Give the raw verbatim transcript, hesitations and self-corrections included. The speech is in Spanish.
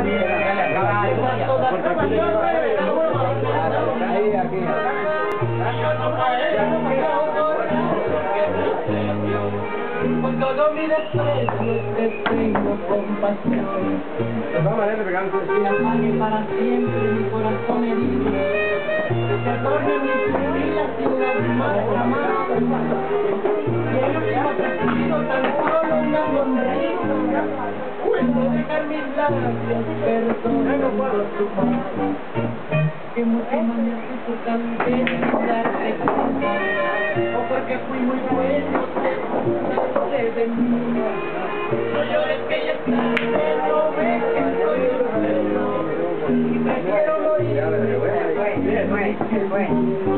Con todo mi desprecio te tengo compasión. Que apague para siempre mi corazón herido, que adorne mis vidas sin las más amadas. Y el último suspiro tan solo una sonrisa, puedo dejar mis labios perdonando tu paz. Que mucho más me supo también sin darte cuenta, o porque fui muy bueno te burlaste de mí. No llores que ya es tarde, no ves que soy enfermo y prefiero morir.